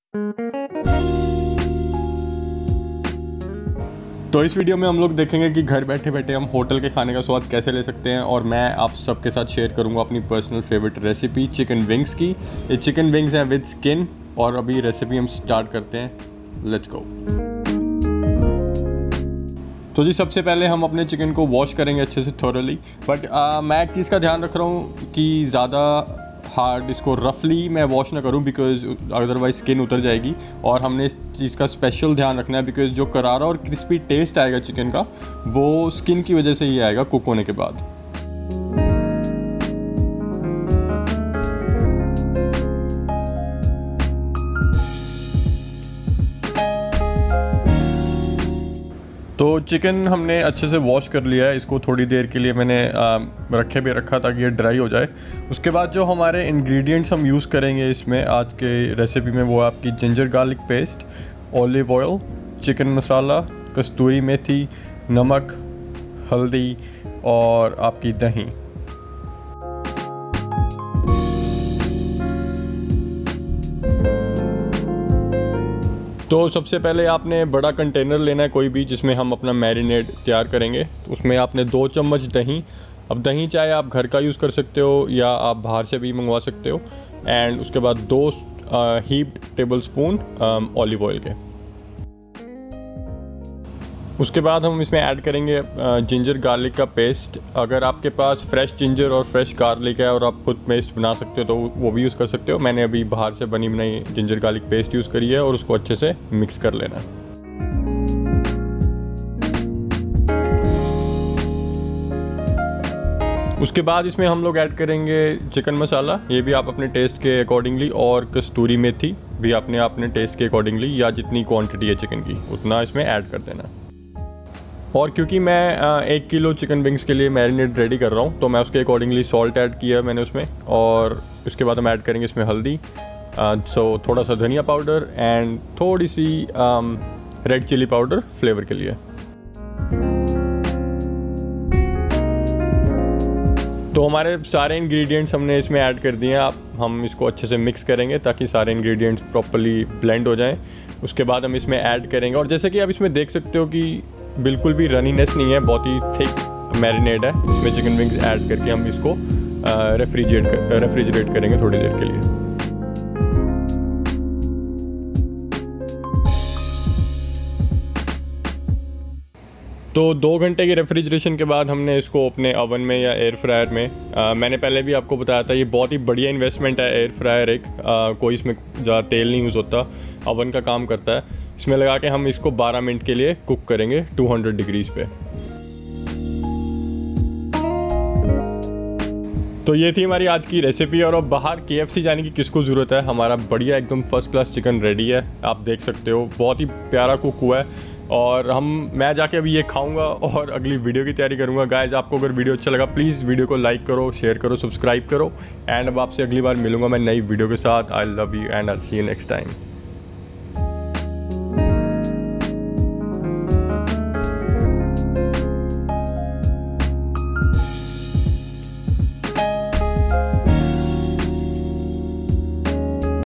तो इस वीडियो में हम लोग देखेंगे कि घर बैठे बैठे हम होटल के खाने का स्वाद कैसे ले सकते हैं, और मैं आप सबके साथ शेयर करूंगा अपनी personal favourite recipe chicken wings की। ये चिकन विंग्स हैं विद स्किन, और अभी रेसिपी हम स्टार्ट करते हैं। Let's go. तो जी सबसे पहले हम अपने चिकन को वॉश करेंगे अच्छे से थोरली, बट मैं एक चीज़ का ध्यान रख रहा हूँ कि ज़्यादा हार्ड इसको रफली मैं वॉश ना करूँ, बिकॉज अदरवाइज स्किन उतर जाएगी। और हमने इस चीज़ का स्पेशल ध्यान रखना है, बिकॉज जो करारा और क्रिस्पी टेस्ट आएगा चिकन का वो स्किन की वजह से ही आएगा कुक होने के बाद। तो चिकन हमने अच्छे से वॉश कर लिया है, इसको थोड़ी देर के लिए मैंने रखे भी रखा ताकि ये ड्राई हो जाए। उसके बाद जो हमारे इंग्रेडिएंट्स हम यूज़ करेंगे इसमें आज के रेसिपी में, वो आपकी ginger garlic paste, olive oil, chicken masala, कस्तूरी मेथी, नमक, हल्दी और आपकी दही। तो सबसे पहले आपने बड़ा कंटेनर लेना है कोई भी, जिसमें हम अपना मैरिनेड तैयार करेंगे। तो उसमें आपने 2 चम्मच दही, अब दही चाहे आप घर का यूज़ कर सकते हो या आप बाहर से भी मंगवा सकते हो। एंड उसके बाद 2 heaped tablespoon olive oil के। उसके बाद हम इसमें ऐड करेंगे जिंजर गार्लिक का पेस्ट। अगर आपके पास फ्रेश जिंजर और फ्रेश गार्लिक है और आप खुद पेस्ट बना सकते हो तो वो भी यूज़ कर सकते हो। मैंने अभी बाहर से बनी बनाई जिंजर गार्लिक पेस्ट यूज़ करी है, और उसको अच्छे से मिक्स कर लेना है। उसके बाद इसमें हम लोग ऐड करेंगे चिकन मसाला, ये भी आप अपने टेस्ट के अकॉर्डिंगली, और कस्तूरी मेथी भी अपने टेस्ट के अकॉर्डिंगली, या जितनी क्वांटिटी है चिकन की उतना इसमें ऐड कर देना। और क्योंकि मैं 1 किलो चिकन विंग्स के लिए मैरिनेट रेडी कर रहा हूँ, तो मैं उसके अकॉर्डिंगली सॉल्ट ऐड किया मैंने उसमें। और उसके बाद हम ऐड करेंगे इसमें हल्दी, सो थोड़ा सा धनिया पाउडर एंड थोड़ी सी रेड चिली पाउडर फ्लेवर के लिए। तो हमारे सारे इंग्रेडिएंट्स हमने इसमें ऐड कर दिए हैं। हम इसको अच्छे से मिक्स करेंगे ताकि सारे इंग्रेडिएंट्स प्रॉपर्ली ब्लेंड हो जाएं। उसके बाद हम इसमें ऐड करेंगे, और जैसे कि आप इसमें देख सकते हो कि बिल्कुल भी रनीनेस नहीं है, बहुत ही थिक मैरिनेड है। इसमें चिकन विंग्स ऐड करके हम इसको रेफ्रिजरेट करेंगे थोड़ी देर के लिए। तो 2 घंटे की रेफ्रिजरेशन के बाद हमने इसको अपने ओवन में या एयर फ्रायर में, मैंने पहले भी आपको बताया था ये बहुत ही बढ़िया इन्वेस्टमेंट है एयर फ्रायर एक, कोई इसमें ज़्यादा तेल नहीं यूज़ होता, ओवन का काम करता है। इसमें लगा के हम इसको 12 मिनट के लिए कुक करेंगे 200 डिग्रीज़ पे। तो ये थी हमारी आज की रेसिपी, और अब बाहर KFC जाने की किसको ज़रूरत है, हमारा बढ़िया एकदम फर्स्ट क्लास चिकन रेडी है। आप देख सकते हो बहुत ही प्यारा कुक हुआ है, और मैं जाके अभी ये खाऊंगा और अगली वीडियो की तैयारी करूंगा। गाइज आपको अगर वीडियो अच्छा लगा प्लीज़ वीडियो को लाइक करो, शेयर करो, सब्सक्राइब करो। एंड अब आपसे अगली बार मिलूंगा मैं नई वीडियो के साथ। I love you and I see you next time.